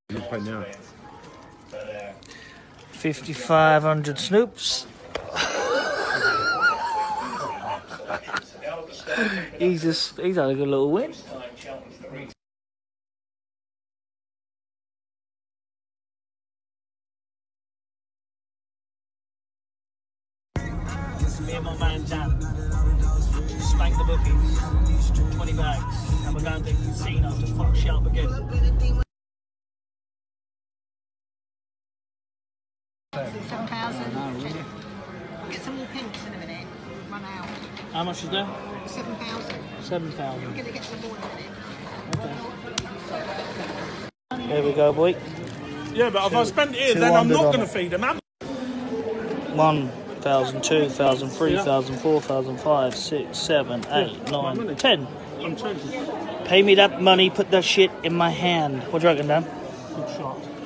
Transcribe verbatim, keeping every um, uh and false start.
You pay now. fifty-five hundred snoops. he's just he's had a good little win. Me and my man Dan spank the bookies, twenty bags, and we're going to the casino to fuck shit up again. seven thousand. Get some more pinks in a minute. Run out. How much is there? seven thousand. seven thousand. I'm going to get some more in a minute. Okay. There we go, boy. Yeah, but if I spend it here, then I'm not going to feed them. One thousand, two thousand, three thousand, four thousand, five, six, seven, eight, nine, ten. I'm changing. Pay me that money, put that shit in my hand. What do you reckon, Dan? Good shot.